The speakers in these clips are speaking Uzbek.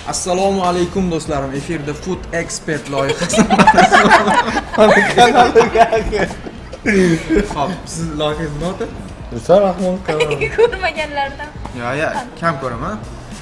Assalomu alaykum do'stlarim. Efirda Food Expert loyihasi. Xo'p, siz loyihangiz nima edi? Ruslar Rahmonov kanali. Ko'rmaganlardan. Yo, kam ko'raman.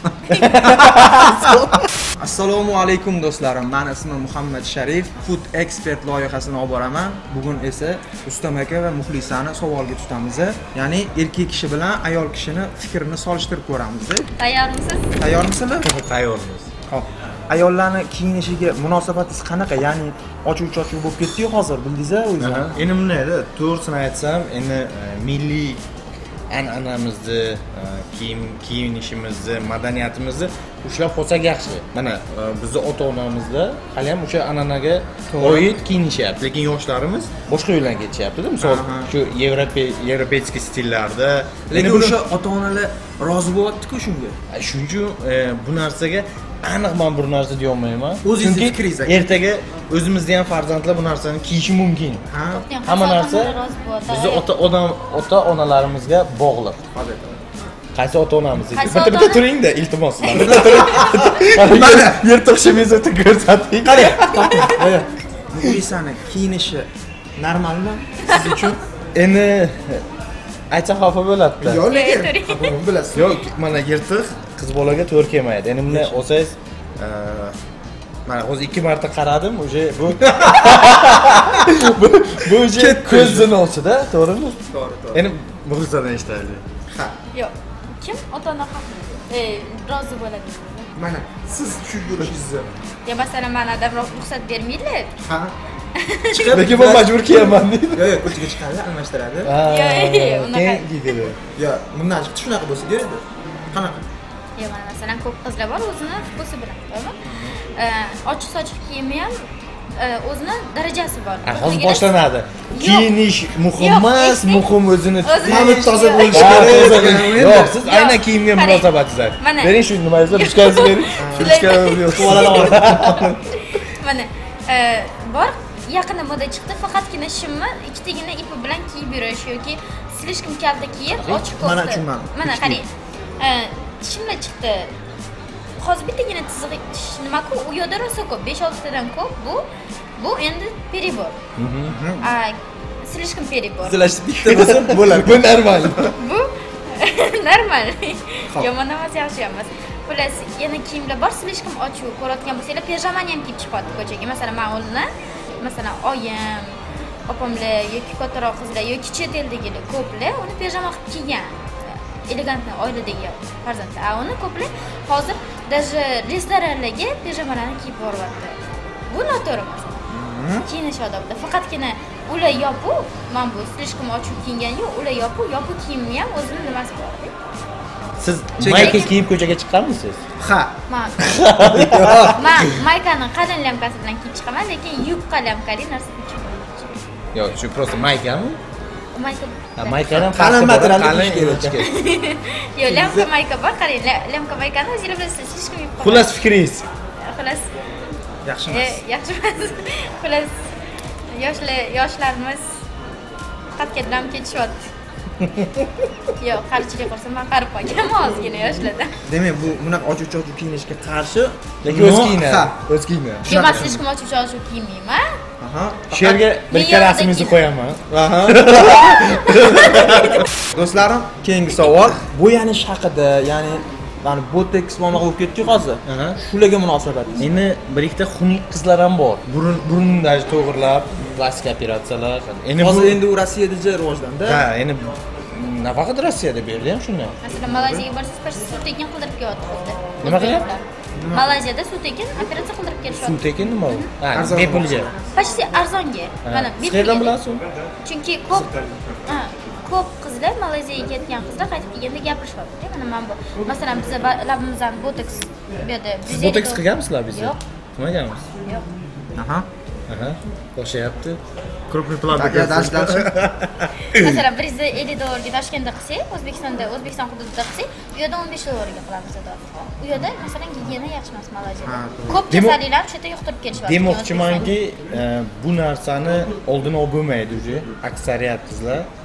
Assalomu alaykum do'stlarim. Meni ismim Muhammad Sharif. Food Expert loyihasini olib boraman. Bugun esa Rustam aka va Muxlisani savolga tutamiz. Ya'ni erkak kishi bilan ayol kishini fikrini solishtirib ko'ramiz. Tayyormisiz? Tayyormisizlar? Tayyormiz. Xo'p. Ayollarning kiyinishiga munosabatingiz qanaqa? Ya'ni ochuv-chochuv bo'lib ketdi-yu hozir, bildingiz-a o'zingiz. Endi bunday edi, to'g'risini aytsam, endi milliy an'anamizni, kiyinishimizni, madaniyatimizni ushlab qolsak yaxshi. Mana bizning ota-onamizda hali ham o'sha an'anaga oid kiyinishyapti, lekin yoshlarimiz boshqa yo'ldan ketishyapti-da. Misol, shu yevropeyskiy stillarda. Lekin o'sha ota-onalar rozi bo'lyapti-ku shunga. Shuning uchun bu narsaga aniq men bir narsa deya olmayman. O'zingiz fikringiz aka. Ertaga o'zimizda ham farzandlar bu narsani kiyishi mumkin. Hamma narsa bizning ota-onalarimizga bog'liq. Qaysi ota-onamiz? Bitta turing-da, iltimos. Bitta turing. Mana yirtiq shimizni o'tib ko'rsating. Qarang, toping. Muxlisani kiyinishi normalmi siz uchun? Endi aytsa xafa bo'ladi-da. Yo'q, lekin bilasiz. Yo'q, mana yirtiq qiz bolaga to'g'ri kelmaydi. Endi bunday olsangiz, mana hozir 2 marta qaradim, o'sha bu o'sha ko'zini ochida, to'g'rimi? To'g'ri. Endi Muxlisadan eshitaylik. Ha. Yo'q. Kim ota-ona rozi bo'ladi? Mana siz shu bo'lishingizni. Ya masalan, menada ruxsat bermaydilar. Ha. Lekin men majbur kiyaman deydi. Yo'q, ko'chaga chiqqanlar almashtiradi. Yo'q, unaqa. Keyin deydi. Yo, bundan chiqdi shunaqa bo'lsa kerak-da. Qanaqa? Yo, mana masalan ko'p qizlar bor o'zini vkusi bilan, to'g'rimi? Ochiq-sochiq kiyimi ham o'zini darajasi bor. Hozir boshlanadi. Kiyinish muhim emas, muhim o'zini tutish, toza bo'lish kerak. Yo'q, siz aynan kiyimga munosabatingiz. Bering shu nimangizni, bichkangizni bering. Bichkangizni yo'q, tuvaladan Mana bor, yaqinda moda chiqdi, faqatgina shimni ikkitagina ipi bilan kiyib yurish yoki slishkim kalta kiyib, ochiq ko'rdi. Mana tushunmadim. Mana qarang. Shimlar chiqdi. Hozir bittagina chizg'i nima-ku, u yerda rosa ko'p, 5-6 tadan ko'p. Bu endi peribor. Slishkim peribor. Sizlar bitta bo'lsa bo'ladi. Bu normal. Bu normal. Yomon emas, yaxshi emas. Plus yana kiyimlar bor, slishkim ochiq ko'rayotgan bo'lsanglar, pijamani ham kiyib chiqadi ko'chaga. Masalan, men o'zimni, masalan, oyim, opamlar yoki kattaroq qizlar yoki chet eldagilar ko'plar uni pijama qilib kiygan. Elegantni oiladagi farzandlar. Uni ko'plar hozir даже restoranlarga pijamalarni kiyib boryapti. Bu noto'g'ri masala. Kiyinish odobda. Faqatgina ular yopiq, men bu slishkim ochiq kiyingan yo'q, ular yopiq kiyimni ham o'zini nimasi bor. Siz mayka kiyib ko'chaga chiqqanmisiz? Ha. Men maykani qalin lamkasi bilan kiyib chiqaman, lekin yupqa lamkali narsa kiyib chiqaman. Yo'q, shu просто maykami? Maykani qalin materialni kiyish kerak. Yo'q, lamka mayka bor, qarang, lamka maykani o'zingiz bilasiz, hech kim yupqa. Xullas fikringiz. Xullas. Yaxshi emas. Yaxshi emas. Xullas yoshlarimiz qatga bilan ketishyapti. Yo'q, qarichilik qilsa men qarib qolganman ozgina yoshlarda. Demak, bu bunaqa ochiq-chochuv kiyinishga qarshi, lekin o'z kiyinadi. O'z kiyinadi. Yo'q, men slishkim ochiq-chochuv kiymayman. Aha. Shu yerga bir rasmingizni qo'yaman. Aha. Do'stlarim, keyingi savol bo'yanish haqida, ya'ni boteks monaqa bo'lib ketdi hozir. Shularga munosabatingiz? Endi bir ikkita xunuk qizlar ham bor. Burunni to'g'irlab, plastik operatsiyalar. Endi u Rossiyada rivojlandi. Ha, endi nafaqat Rossiyada bu yerda ham shunday. Masalan, Malayziyaga borsangiz, suv tekin qildirib kelyapti. Nima qilyapti? Malayziyada suv tekin operatsiya qildirib kelishyapti. Suv tekin nima u? Ha, bepulga. Почти arzonga. Mana qayerdan bilasiz? Chunki ko'p qizlar Malayziyaga ketgan qizlar qaytib kelganda gapirishyapti. Mana men bu, masalan, biz labimizdan boteks bu yerda boteks qilganmisizlar biz? Yo'q. Qilmaganmiz. Yo'q. Aha. Bo'shyapti. Krupniy plan. Masalan, $150 Toshkentda qilsak, O'zbekiston hududida qilsak, u yerda $15 qilamiz edi. U yerda masalan gigiyena yaxshi emas Malayziyada. Ko'p kasalliklar shu yerda yuqtirib kelishyapti. Demoqchimanki, bu narsani oldini olib bo'lmaydi o'zi. Aksariyat qizlar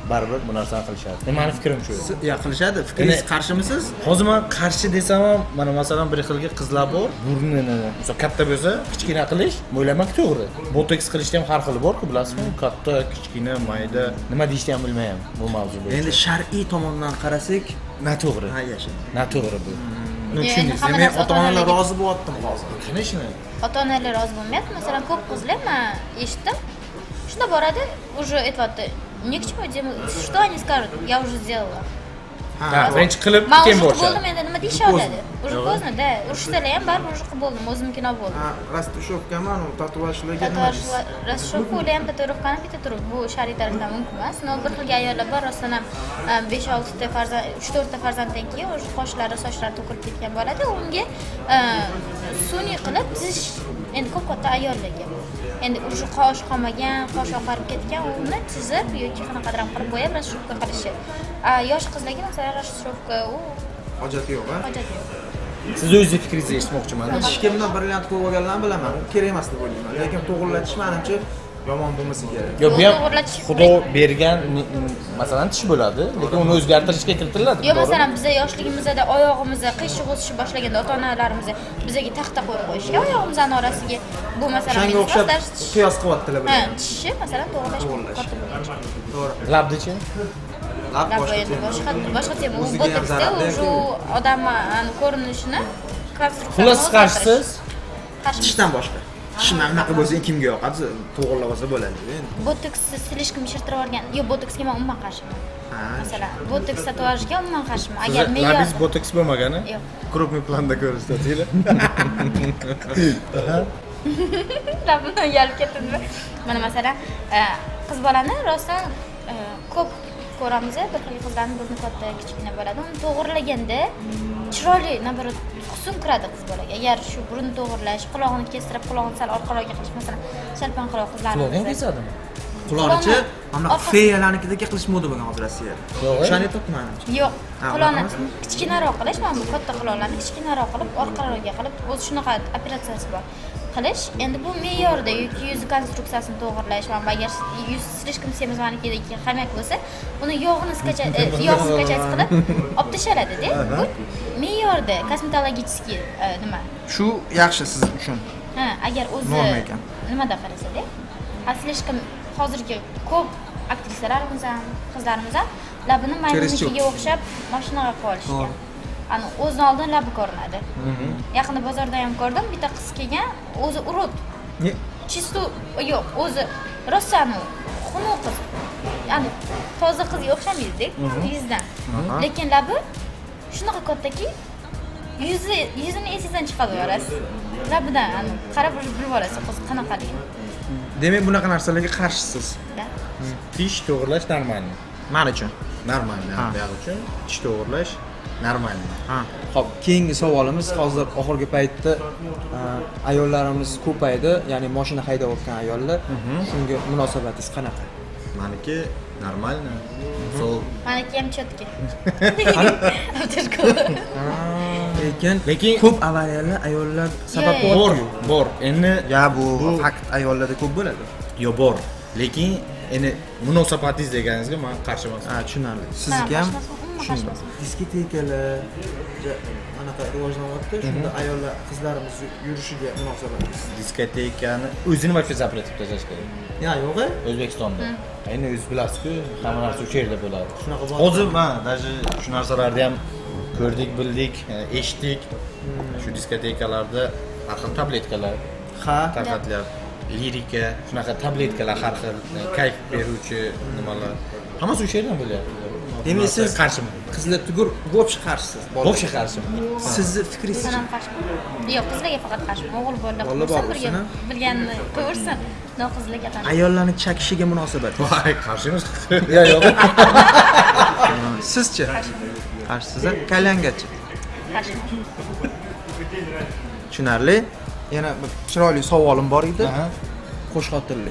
baribir bu narsani qilishadi. Meni fikrim shu. Ya qilishadi. Fikringiz qarshimisiz? Hozir men qarshi desam ham, mana masalan bir xilga qizlar bor, burnini, masalan katta bo'lsa, kichkina qilish, o'ylayman to'g'ri. Botoks qilishda ham har xili bor-ku, bilasizmi? Katta, kichkina, mayda, nima deyishni ham bilmayman bu mavzu bo'yicha. Endi shar'iy tomondan qarasak, noto'g'ri. ha yasha. Noto'g'ri bu. Tushundingiz? Men ota-onalar rozi bo'lyaptim hozir. Qilishmi? Ota-onalar rozi bo'lmayapti. Masalan, ko'p qizlar men eshitdim. Shunda boradi, уже aytibdi. Ни к чему, что они скажут? Я уже сделала. Ha, birinchi qilib keyin bo'ldi. Bo'ldim endi nima deyishadi? Уже поздно, да. Urishsalar ham baribir уже qilib bo'ldim, o'zimkina bo'ldi. Ha, rastashevkami, tatuajlarga nima? Rastashevka ham tatuировкani bitta turib, bu shar'iy tarafdan mumkin emas. No bir xilga ayollar bor, rostdan ham 5-6 ta farzand, 3-4 ta farzanddan keyin o'sha qoshlari, sochlari to'kilib ketgan bo'ladi. Unga sun'iy qilib tizish endi ko'p katta ayollarga. Endi o'sha qosh qolmagan, qosh oqarib ketgan, uni chizib yoki qanaqadir ham qilib qo'yib rastashevka qilishi. Yosh qizlarga masalan rastashevka u hojati yo'q, ha? Hojati yo'q. Siz o'zingiz fikringizni eshitmoqchiman. Hech kimdan brilliant qo'yib olganlarni bilaman. Kerak emas deb o'ylayman. Lekin to'g'rilatish menimcha yomon bo'lmasa kerak. Yo'q, bu ham Xudo bergan masalan tish bo'ladi, lekin uni o'zgartirishga kiritiladi. Yo'q, masalan biz yoshligimizda oyog'imizga qiyshiq o'sishni boshlaganda ota-onalarimiz bizga taxta qo'yib qo'yishgan, oyog'imizning orasiga bu masalan shunga o'xshab qiyos qilyaptilar bular. Ha, tishni masalan to'g'rilash To'g'ri. Labdichi? Lab boshqa tema. U botoksda o'sha odam ko'rinishini konstruksiya. Xullas qarshisiz? Tishdan boshqa. Tishdan nima bo'lsa kimga yoqadi, to'g'rilab olsa bo'ladi endi. Botoksni silishga mishirtirib olgan. Yo'q, botoksga men umuman qarshiman. Masalan, botoks tatuajga umuman qarshiman. Agar men labis botoks bo'lmagani? Yo'q. Крупный planda ko'rsataylik. Labimni yalib ketdi. Mana masalan, qiz bolani rostdan ko'p ko'ramiz, bir xil qizlarning burni katta, kichkina bo'ladi. Uni to'g'rilaganda chiroyli, nabarat husn kiradi qiz bolaga. Agar shu burun to'g'irlash, quloqni kestirib, quloqni sal orqaroqga qilish, masalan, shalpan quloq qizlarimiz. Quloqni kesadimi? Quloqni mana feyalarnikidagi qilish moda bo'lgan hozir Rossiyada. O'shani aytibman. Yo'q, quloqni kichkinaroq qilish, mana bu katta quloqlarni kichkinaroq qilib, orqaroqga qilib, o'zi shunaqa operatsiyasi bor. Qilish, endi bu me'yorda yoki yuz konstruksiyasini to'g'irlash va agar yuz slishkam semizvanikidagi xamak bo'lsa, uni yog'ini skachasi qilib olib tashaladi-da. Bu me'yorda kosmetologicheskiy nima? Shu yaxshi siz uchun. Ha, agar o'zi nimada qarasa-da, aslishkam hozirgi ko'p aktrisalarimiz ham, qizlarimiz ham labini maymunnikiga o'xshab mashinaga qo'yishgan. Ani o'zining oldin labi ko'rinadi. Yaqinda bozorda ham ko'rdim, bitta qiz kelgan, o'zi urut. Chisto yo'q, o'zi rossanu, xunuk qiz. Ya'ni toza qizga o'xshamaydi-da, yuzdan. Lekin labi shunaqa kattaki, yuzini esingizdan chiqarib yorasiz. Labidan ani qarab bilib olasiz, qiz qanaqaligini. Demak, bunaqa narsalarga qarshisiz. Tish to'g'irlash normalmi? Men uchun. Normalmi, men uchun tish to'g'irlash normalmi. Ha. Xo'p, keyingi savolimiz hozir oxirgi paytda ayollarimiz ko'paydi, ya'ni mashina haydayotgan ayollar. Shunga munosabatingiz qanaqa? Meniki normalmi. Meniki ham chotki. Lekin ko'p avariyalar ayollar sabab bor. Endi bu fakt ayollarda ko'p bo'ladi. Yo bor. Lekin endi munosabatingiz deganingizga men qarshi emasman. Ha, tushunarli. Sizga ham diskotekalar anaqa rivojlanyapti. Shunda ayollar, qizlarimiz yurishiga munosabatingiz. Diskotekani o'zini вообще запретib tashlash kerak. Yo'q, O'zbekistonda. Endi o'zingiz bilasiz-ku, hamma narsa o'sha yerda bo'ladi. Shunaqa bor. Hozir men даже shu narsalarni ham ko'rdik, bildik, eshitdik. Shu diskotekalarda har xil tabletkalar tarqatilyapti. Lirika, shunaqa tabletkalar har xil kayf beruvchi nimalar. Hammasi o'sha yerdan bo'lyapti. Demak, siz qarshiman. Qizlar tugur вообще qarshisiz. Вообще qarshiman. Sizni fikringiz? Men ham qarshiman. Yo'q, qizlarga faqat qarshiman. O'g'il bolalar birga bilganini ko'rsin. No qizlarga qarshi. Ayollarning chakishiga munosabat. Voy, qarshimiz. Yo'q. Sizchi? Qarshisiz. Kalyangachi. Qarshiman. Tushunarli. Yana bir chiroyli savolim bor edi. Qo'shxotirlik.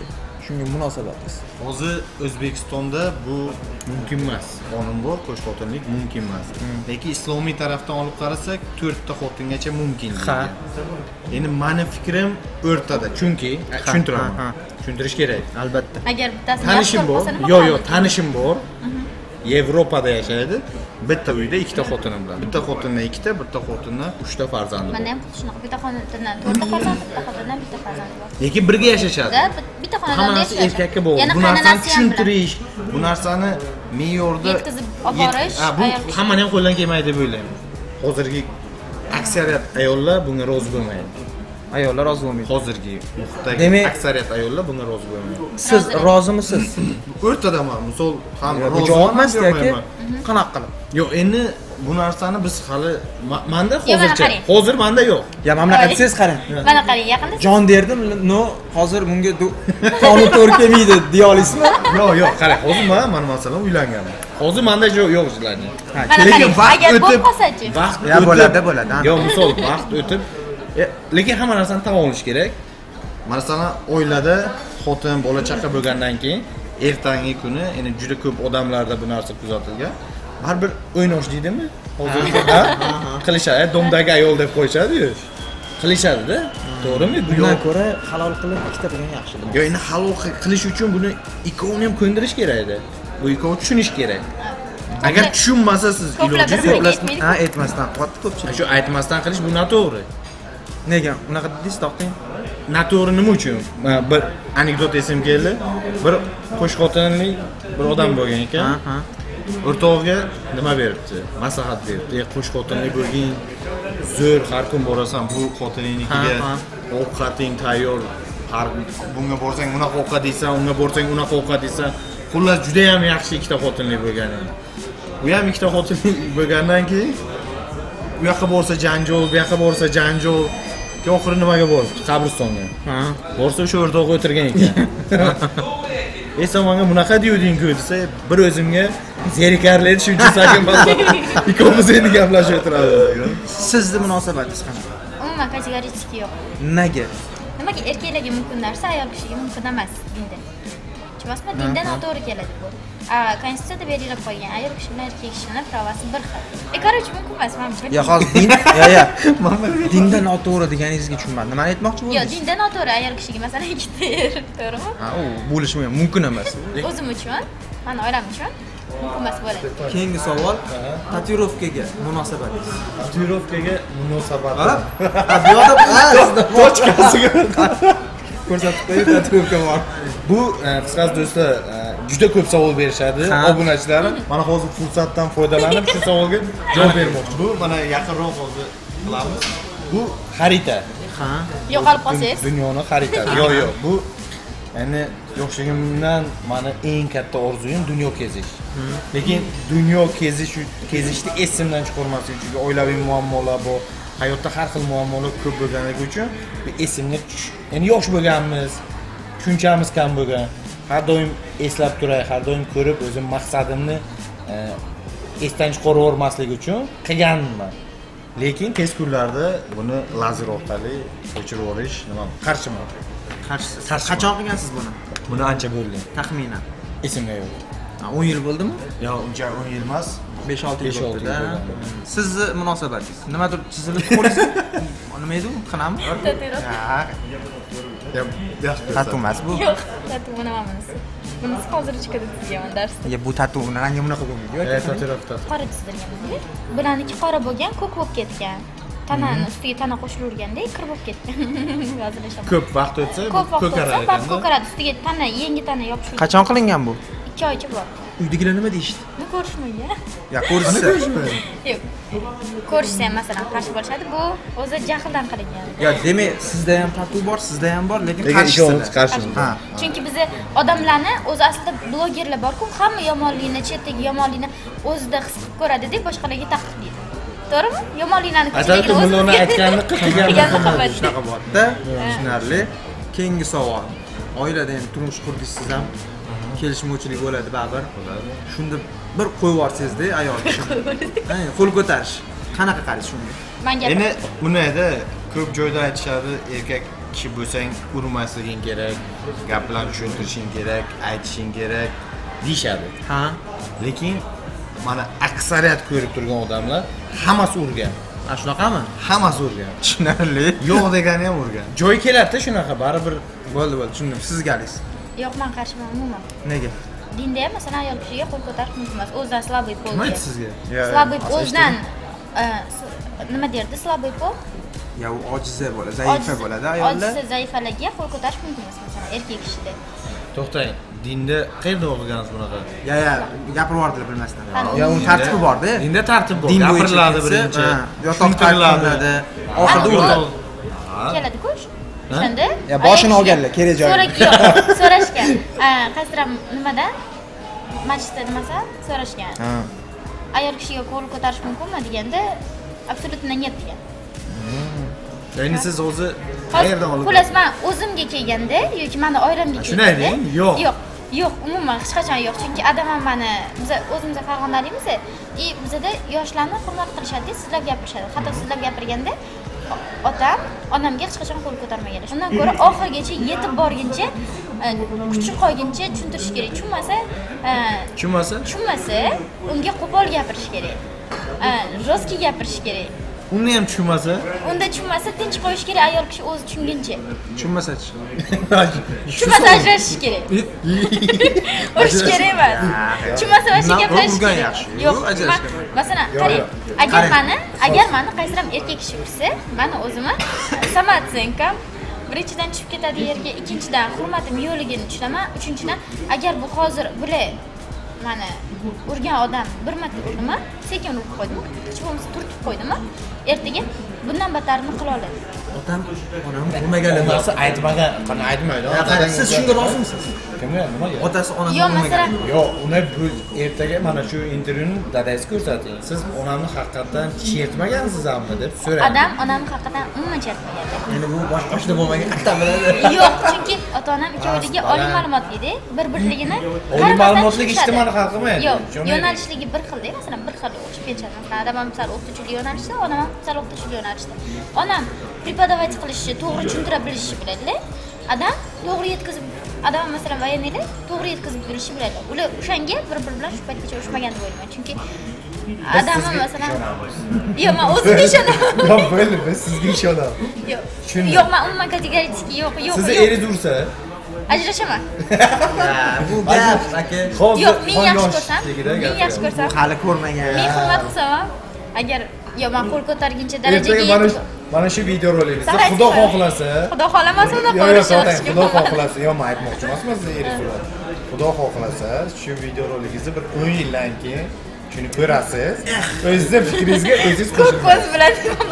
shunga munosabatingiz? Hozir O'zbekistonda bu mumkin emas. Qonun bor, qo'shxotinlik mumkin emas. Lekin islomiy tarafdan olib qarasak, 4 ta xotingacha mumkin. Ha. Endi meni fikrim o'rtada, chunki tushuntiraman. Tushuntirish kerak. Albatta. Agar bittasini Tanishim bor. Yo'q, tanishim bor. Yevropada yashaydi. Bitta uyda 2 ta xotini bilan. Bitta xotindan 2 ta, bitta xotindan 3 ta farzandi bor. Mana ham shunaqa bitta xonadondan 4 ta farzand, bitta xonadondan bitta farzand bor. Lekin birga yashashadi. Bitta xonadonda Hammasi yashaydi. erkakka bog'liq. Yana Bu narsani qaynonasi ham bilan. tushuntirish, bu narsani me'yorda Yetkazib olib borish, bu ayol kishi. hammani ham qo'ldan kelmaydi deb o'ylayman. Hozirgi aksariyat ayollar bunga rozi bo'lmaydi. Ayollar rozi bo'lmaydi. Hozirgi muhitdagi Demak- aksariyat ayollar bunga rozi bo'lmaydi. Siz rozimisiz? O'rtadaman, misol ham Bu rozi javob emas yoki bo'lmayman. qanaqa qilib? Yo'q, endi bu narsani biz hali menda Yo'q, mana hozircha, qarang. hozir menda yo'q. Ya mamlakat siz qarang. Mana qarang, yaqinda Jon derdim, no, hozir bunga qonun to'g'ri kelmaydi deya olasizmi? Yo'q, qarang, hozir men masalan uylanganman. Hozir menda yo'q ishlarni. mana qarang, agar bo'lib qolsa-chi? Vaqt Ya bo'ladi, bo'ladi. Yo'q, misol vaqt o'tib, lekin hamma narsani tan olish kerak. Masalan, oilada xotin, bola chaqa bo'lgandan keyin ertangi kuni endi juda ko'p odamlarda bu narsa kuzatilgan. Baribir o'ynosh deydimi? Hozirgi qilishadi, domdagi ayol deb qo'yishadi-yu. Qilishadi-da. To'g'rimi? Bu Bundan yo'q. ko'ra halol qilib ikkita qilgan yaxshi. Yo, endi halol qilish uchun buni ikkovini ham ko'ndirish kerak edi. Bu ikkovi tushunish kerak. Agar tushunmasa siz ilojingiz yo'q. Aytmaydi-ku. Ha, aytmasdan qotdi ko'pchilik. Shu aytmasdan qilish bu noto'g'ri. Nega? Unaqa dedingiz, to'xtang. Noto'g'ri nima uchun? Bir anekdot esim keldi. Bir qo'shxotinli bir odam bo'lgan ekan. Ha. O'rtog'iga nima beribdi? Maslahat beribdi. Qo'shxotinli bo'lgin, zo'r har kun borasan bu xotiningnikiga ovqating tayyor. Har bunga borsang unaqa ovqat yeysan, unga borsang unaqa ovqat yeysan. Xullas juda ham yaxshi ikkita xotinli bo'lgan edi. U ham ikkita xotinli bo'lgandan keyin u yoqqa borsa janjal, bu yoqqa borsa janjal. Oxiri nimaga bordi? Qabristonga. Ha. Borsa o'sha o'rtog'i o'tirgan ekan. Esa menga bunaqa deyoding-ku desa, bir o'zimga zerikarli edi, shuncha sakin ikkovimiz endi gaplashib o'tiramiz. Sizni munosabatingiz qanaqa? Umuman kategorически yo'q. Nega? Nimaga erkaklarga mumkin narsa ayol kishiga mumkin emas dinda. Tushunasizmi? Dinda noto'g'ri keladi bu. Konstitutsiyada belgilab qo'ygan ayol kishi bilan erkak kishini pravasi bir xil. Короче, mumkin emas, menimcha. Ya hozir din, dinda noto'g'ri deganingizga tushunmadim. Nimani aytmoqchi bo'ldingiz? Yo'q, dinda noto'g'ri ayol kishiga masalan ikkita er, to'g'rimi? Ha, u bo'lishi mumkin emas. O'zim uchun, mani oilam uchun mumkin emas bo'ladi. Keyingi savol, tatuirovkaga munosabatingiz. Tatuirovkaga munosabat. Ha, bu yoqda Tochkasiga ko'rsatib qo'yib tatuirovka bor. bu qisqasi do'stlar juda ko'p savol berishadi obunachilar. Mana hozir fursatdan foydalanib shu savolga javob bermoqchi. Bu mana yaqinroq hozir qilamiz. Bu xarita. Ha. Yo'qolib qolsangiz, Dunyoni xaritasi. Yo'q, bu ya'ni yoshligimdan mani eng katta orzuyim dunyo kezish. Lekin dunyo kezishni esimdan chiqarmaslik uchun oilaviy muammolar bor. Hayotda har xil muammolar ko'p bo'lganligi uchun esimga ya'ni yosh bo'lganmiz, tushunchamiz kam bo'lgan. Har doim eslab turay, har doim ko'rib o'zim maqsadimni esdan chiqarib yubormaslik uchun qilganman. Lekin tez kunlarda buni lazer orqali o'chirib yuborish nima qarshiman. Qarshisiz. Qachon qilgansiz buni? Buni ancha bo'ldi. Taxminan. Esimga yo'q. 10 yil bo'ldimi? Yo'q, uncha 10 yil emas. 5-6 yil 5-6 yil bo'ldi-da. bo'lgan. Sizni munosabatingiz nimadir chizilib qo'yasiz? Nima edi u? Qanami? tatuirovka. Ha. Yaxshi. Tatu emas bu. Yo'q, tatu bunisi. Bunisi hozir chiqadi tuzgan darsda. Ya bu tatu rangi bunaqa bo'lmaydi. Tatuirovka. Qora chizilgan bu. Bularniki qora bo'lgan, ko'k bo'lib ketgan. Tanani ustiga tana qo'shilaverganda kir bo'lib ketgan. Yozilishim. Ko'p vaqt o'tsa Ko'p vaqt ko'karadi o'tsa, ekanda. ko'karadi. Ustiga tana, yangi tana yopishib. Qachon qilingan bu? 2 oycha bor. Uydagilar nima deyishdi? Buni ko'rishmaydi. Ya ko'rishsa. Yo'q. Ko'rishsa ham masalan qarshi bo'lishadi. Bu o'zi jahldan qilingan. Ya demak, sizda ham tatu bor, sizda ham bor, lekin ikkovimiz qarshisida. qarshimiz. Ha. Chunki biz odamlarni o'zi aslida blogerlar bor-ku, hamma yomonlikni, chetdagi yomonlikni o'zida his qilib ko'radi-da, boshqalarga taqdirlaydi. To'g'rimi? Yomonliklarni Asalki buni aytganini qilganini Shunaqa bor-da. Tushunarli. Keyingi savol. Oilada endi turmush qurdingiz ham kelishmovchilik bo'ladi baribir. Shunda bir qo'yib yuborsangiz-da ayol kishi. Qo'l ko'tarish. Qanaqa qaraysiz shunga? Menga Endi buni edi, ko'p joyda aytishadi, erkak kishi bo'lsang urmasliging kerak, gap bilan tushuntirishing kerak, aytishing kerak deyshadi. Ha. Lekin mana aksariyat ko'rib turgan odamlar hammasi urgan. Mana shunaqami? Hammasi urgan. Tushunarli. Yo'q degani ham urgan. Joy keladi shunaqa, baribir Bo'ldi, tushundim. Sizgalis. Yo'q, men qarshiman umuman. Nega? Dinda ham masalan ayol kishiga qo'l ko'tarish mumkin emas. O'zidan slaboy pol. nima aytdi sizga? Slaboy o'zidan nima derdi? Slaboy pol? Ya u ojiza bo'ladi, zaifa bo'ladi ayollar. Ojiza, zaifalarga qo'l ko'tarish mumkin emas masalan erkak kishida. To'xtang, dinda qayerda o'qigansiz bunaqa? Ya, gapirib yubordilar bilmasdan. Ya uni tartibi bor-da. Dinda tartib bor. Din Gapiriladi birinchi. Yotoq taqdiriladi. Oxirida uriladi. Keladi-ku. O'shanda Ya boshini olganlar, kerak joyiga. So'rashgan. Qaysiram nimadan? Masjidda nimasa so'rashgan. Ayol kishiga qo'l ko'tarish mumkinmi deganda, absolutно нет degan. Endi siz o'zi qayerdan olib? Xullas, men o'zimga kelganda yoki meni oilamga kelganda. Shunday deng? Yo'q. Yo'q, umuman hech qachon yo'q. Chunki adam meni biz o'zimizda Farg'onalikmiz, bizda yoshlarni hurmat qilishadi, sizlab gapirishadi. Hatto sizlab gapirganda otam onamga hech qachon qo'l ko'tarmagan. Shundan ko'ra oxirgacha yetib borguncha, kuchi qolguncha tushuntirish kerak. Tushunmasa, unga qo'pol gapirish kerak. Rostki gapirish kerak. Uni ham tushunmasa? Unda tushunmasa tinch qo'yish kerak, ayol kishi o'zi tushunguncha. Tushunmasa-chi? Tushunmasa ajrashish kerak. Urush kerak emas. Tushunmasa boshqa gaplashish kerak. Yo'q, masalan, qarang, agar meni qaysiram erkak kishi ursa, meni o'zimni samatsenkam birinchidan tushib ketadi yerga, ikkinchidan hurmatim yo'qligini tushunaman, uchinchidan agar bu hozir bular mana urgan odam bir marta urdimi, sekin urib qo'ydimi, hech bo'lmasa turtib qo'ydimi, ertaga bundan battarini qila oladi. Otam, onam urmaganlar narsa aytmagan, qani aytmaydi. Siz shunga rozimisiz? Kimga, nimaga? Otasi onasi Yo'q, masalan, yo'q, uni ertaga mana shu intervyuni dadangizga ko'rsating. Siz onamni haqiqatan chertmagansiz-mi deb so'rang. Odam onamni haqiqatan umuman chertmagan. Endi bu boshida bo'lmagan qattan biladi. Yo'q, chunki ota-onam ikkoviligi oliy ma'lumotli-da, bir-birligini oliy ma'lumotli ijtimoiy hal qilmaydi. Yo'q, yo'nalishligi bir xil-da, masalan, bir xil o'qib ketishadi. Masalan, adam ham sal o'qituvchilik yo'nalishda, onam ham sal o'qituvchilik yo'nalishda. Onam prepodavать qilishi, to'g'ri tushuntira bilishi biladi. Adam to'g'ri yetkazib, adam masalan voyinlar to'g'ri yetkazib berishi biladi. Ular o'shanga bir-bir bilan shu paytgacha urushmagan deb o'ylayman. Chunki adam masalan yo'q, men o'zimga ishonaman. Yo'q, bo'ldi, biz sizga ishonamiz. Yo'q, men umuman kategorически yo'q. Sizni eringiz ursa, ajrashaman. Bu gap aka. Yo'q, men yaxshi ko'rsam. Hali ko'rmagan. Men hurmat qilsam, agar men qo'l ko'targuncha darajaga yetib mana shu video roligingizda Xudo xohlasa, Xudo xohlamasa uni qo'yishim. Xudo xohlasa, yo'q, men aytmoqchi emasman sizga eringiz. Xudo xohlasa, shu video rolingizni bir 10 yildan keyin shuni ko'rasiz. O'zingizning fikringizga o'zingiz qo'shing. Ko'z bilan.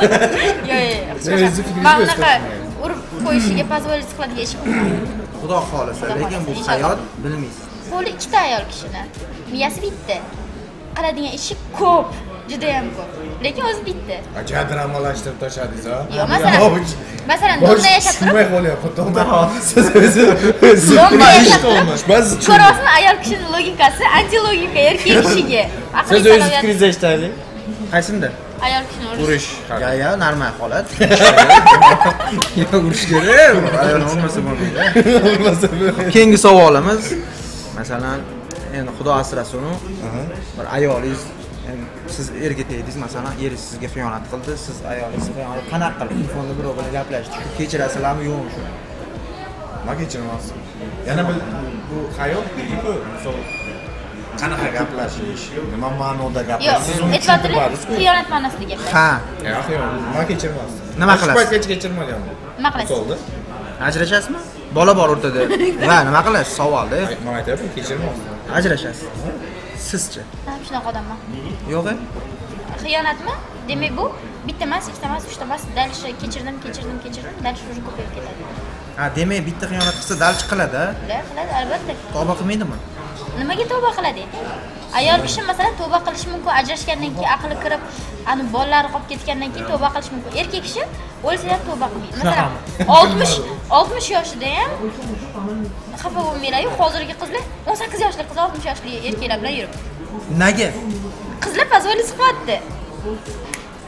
Yo'q. Mana urib qo'yishiga poзволить qiladigan ish qilmayman. Xudo xohlasa, lekin bu hayot bilmaysiz. Qo'li ikkita ayol kishini, miyasi bitta. Qiladigan ishi ko'p, juda ham ko'p. Lekin o'zi bitta. Ajoyib dramalashtirib tashladingiz, ha? Yo'q, masalan, donda yashab turib. Shunday qo'lyapti, donda. Siz o'zi donda yashab turib. Ba'zi ko'rasizmi, ayol kishining logikasi anti-logika erkak kishiga. Siz o'z fikringizni aytaylik. Qaysinda? Ayol kishini Urish. Ya, normal holat. Yo'q, urish kerak. Ayol olmasa bo'lmaydi. Olmasa bo'lmaydi. Keyingi savolimiz, masalan, endi Xudo asrasin, bir ayolingiz, siz erga tegdingiz, masalan, eringiz sizga xiyonat qildi, siz ayolingizga xiyonat qanaqa qilib telefonda birov bilan gaplashdingiz, kechirasizlarmi yo'qmi shu? Nima kechirmaysiz? Yana bu hayot ku, misol qanaqa gaplashish, nima ma'noda gaplashish, siz aytmadingiz, xiyonat ma'nosida gaplashish. Ha, yo'q, nima kechirmaysiz? Nima qilasiz? Hech paytgacha kechirmaganman. Nima qilasiz? Ajrashasizmi? Bola bor o'rtada. Va nima qilasiz? Savolda. Men aytayapman, kechirmaysiz. Ajrashasiz. Sizchi? Men shunaqa odamman. Yo'q-a? Xiyonatmi? Demak bu bitta emas, ikkita emas, uchta emas, dalshi kechirdim, dalshi уже ko'payib ketadi. Ha, demak bitta xiyonat qilsa dalshi qiladi-a? Qiladi, albatta. Tavba qilmaydimi? Nimaga tavba qiladi? Ayol kishi masalan tavba qilishi mumkin, ajrashgandan keyin aqli kirib, ani bolalari qolib ketgandan keyin tavba qilish mumkin. Erkak kishi o'lsa ham tavba qilmaydi. Masalan, 60 yoshida ham xafa bo'lmaylar-yu, hozirgi qizlar 18 yoshli qiz 60 yoshli erkaklar bilan yurib. Nega? Qizlar poзволить qilyapti.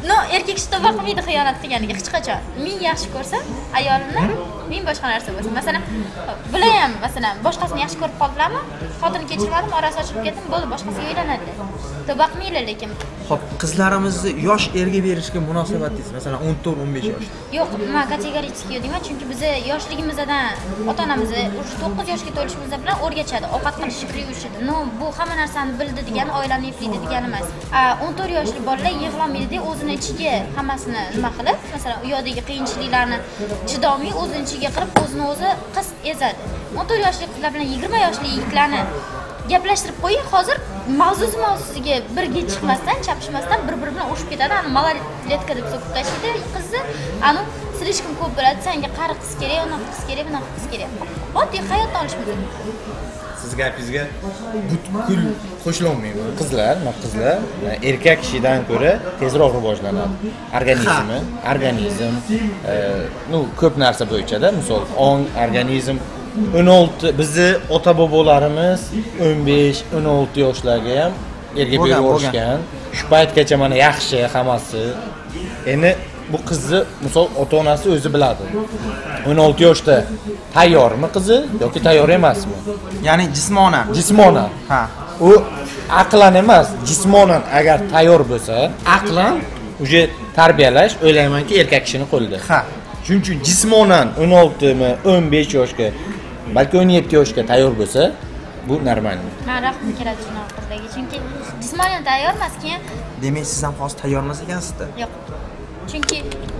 No, erkak kishi tavba qilmaydi xiyonat qilganiga hech qachon. Men yaxshi ko'rsam, ayolimni men boshqa narsa bo'lsa. Masalan, bular ham masalan boshqasini yaxshi ko'rib qoldilarmi? Xotini kechirmadim, orasi ochilib ketdim, bo'ldi, boshqasiga uylanadi. Tavba qilmaylar lekin. Xo'p, qizlarimizni yosh erga berishga munosabatingiz, masalan 14-15 yosh. Yo'q, men kategorически deyman, chunki biz yoshligimizdan ota-onamiz 9 yoshga to'lishimiz bilan o'rgatadi, ovqat qilishni, yuvishni. No, bu hamma narsani bildi degani oilani eplaydi degani emas. 14 yoshli bolalar yig'lamaydi, o'zini ichiga hammasini nima qilib, masalan, u yoqdagi qiyinchiliklarni chidolmay o'zini ichiga qilib, o'zini o'zi qis ezadi. 14 yoshli qizlar bilan 20 yoshli yigitlarni gaplashtirib qo'ying, hozir mavzusiga birga chiqmasdan, chapishmasdan bir-biri bilan urushib ketadi. Ani malolletka deb so'kib tashlaydi qizni. Ani слишком ko'p bo'ladi, senga qari qiz kerak, unaqa qiz kerak, bunaqa qiz kerak. Oddiy hayotdan olishimiz kerak. Siz gapingizga butkul qo'shila olmayman. Qizlar erkak kishidan ko'ra tezroq rivojlanadi. Organizm, ko'p narsa bo'yicha-da, misol ong, organizm 16 bizni ota-bobolarimiz 15-16 yoshlarga ham erga berib o'rishgan. Shu paytgacha mana yaxshi hammasi. Endi bu qizni misol ota-onasi o'zi biladi. 16 yoshda tayyormi qizi yoki tayyor emasmi? Ya'ni jismonan. Ha. U aqlan emas, jismonan agar tayyor bo'lsa, aqlan uje tarbiyalash o'ylaymanki erkak kishining qo'lida. Ha. Shuning uchun jismonan 16 mi, 15 yoshga, balki 17 yoshga tayyor bo'lsa, bu normal. Men rahim keladi shunaqa qizlarga, chunki jismonan tayyor emas keyin. Demak, siz ham hozir tayyor emas ekansizda? Yo'q. Chunki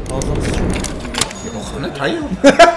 yo'qni tayyor.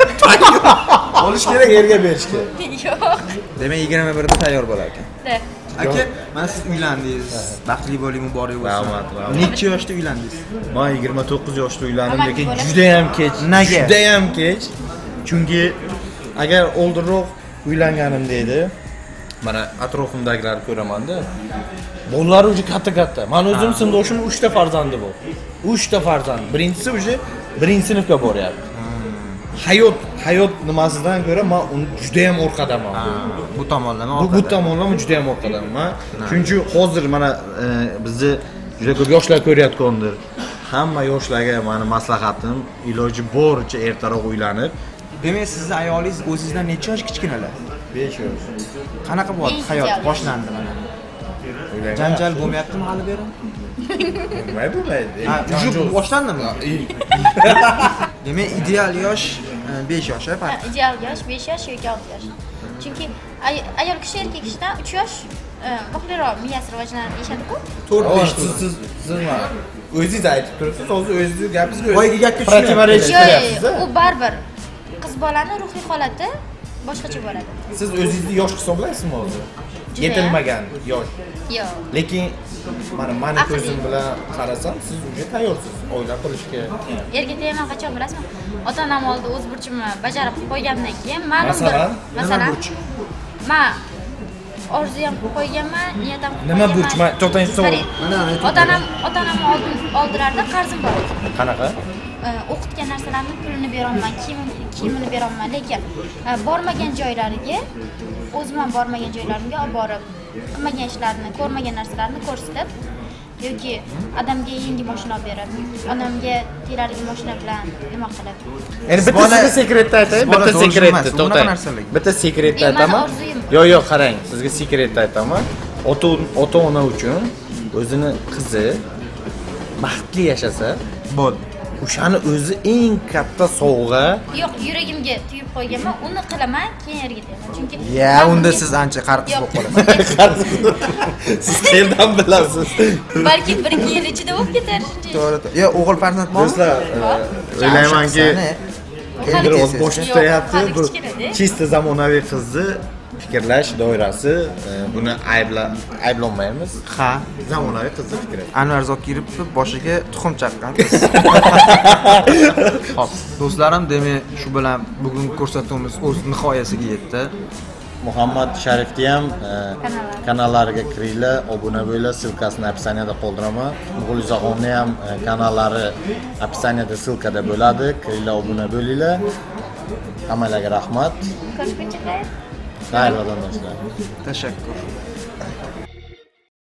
Olish kerak erga berishga. Yo'q. Demak, 21 da tayyor bo'lar ekan. Aka, mana siz uylandingiz. Baxtli bo'ling, muborak bo'lsin. Rahmat. Necha yoshda uylandingiz? Men 29 yoshda uylandim, lekin juda ham kech. Nega? Juda ham kech. Chunki agar oldinroq uylanganimda edi, mana atrofimdagilarni ko'raman-da. Bolalar uje katta-katta. Men o'zim sinfdoshim 3 ta farzandi bor. 3 ta farzand. Birinchisi uje 1-sinfga boryapti. Hayot nimasidan ko'ra men uni juda ham orqadaman. Bu tomonlama Bu tomonlama juda ham orqadaman. Chunki hozir mana bizni juda ko'p yoshlar ko'rayotgandir. Hamma yoshlarga meni maslahatim iloji boricha ertaroq uylanib. Demak, sizni ayolingiz o'zingizdan necha yosh kichkinalar? 5 yosh. Qanaqa bo'ldi hayot? Boshlandi mana. Janjal bo'lmayaptimi hali beri? Bo'lmaydi. Уже boshlandimi? Demak, ideal yosh 5 yosh, ideal yosh 5 yosh yoki 6 yosh. Chunki ayol kishi erkak kishidan 3 yosh muhliroq miyasi rivojlanadi deyishadi-ku. 4-5 siz nima? O'zingiz aytib turibsiz, hozir o'zingiz gapingizga Voyga gapga tushmayapsiz. U baribir qiz bolani ruhiy holati boshqacha bo'ladi. Siz o'zingizni yosh hisoblaysizmi hozir? Yetilmagan yosh. Yo'q. Lekin mana ko'zim bilan qarasam, siz uje tayyorsiz oila qurishga. Erga deyman qachon bilasizmi? Ota-onam oldida o'z burchimni bajarib qo'ygandan keyin ma'lum masalan men orzu ham qilib qo'yganman, niyatam qilib nima burch? To'xtang savol. Ota-onam oldilarida qarzim bor. Qanaqa? O'qitgan narsalarni pulini berolman, kiyimini berolman, lekin bormagan joylariga, o'zim ham bormagan joylarimga olib borib, qilmagan ishlarni, ko'rmagan narsalarni ko'rsatib yoki odamga yangi mashina olib berib, onamga telarli mashina bilan nima qilib. Endi bitta sekretni aytaymi? Bitta sekretni to'xtang. Bitta sekretni aytaman. Yo'q, qarang, sizga sekretni aytaman. Ota-ona uchun o'zini qizi baxtli yashasa bo'ldi. O'shani o'zi eng katta sovg'a. Yo'q, yuragimga tuyib qo'yganman, uni qilaman, keyin yerga deyman. Chunki unda siz ancha qarqiz bo'lib qolasiz. Siz qayerdan bilasiz? Balki 1-2 yil ichida bo'lib ketar. To'g'ri. Yo, o'g'il farzand bormi? Do'stlar, o'ylaymanki endi o'z bosh tutayapti. Bu chista zamonaviy qizni fikrlash doirasi, buni ayblamaymiz. Ha, zamonaviy qizni fikri. Anvar Zokirov boshiga tuxum chaqqan. Xo'p, do'stlarim, demak, shu bilan bugun ko'rsatuvimiz o'z nihoyasiga yetdi. Muhammad Sharifni ham kanallariga kiringlar, obuna bo'linglar, silkasini opsiyaniyada qoldiraman. Muxlisaxonni ham kanallari opsiyaniyada silkada bo'ladi, kiringlar, obuna bo'linglar. Hammalarga rahmat. Ko'rishguncha xayr. Xayr vatandoshlar. Tashakkur.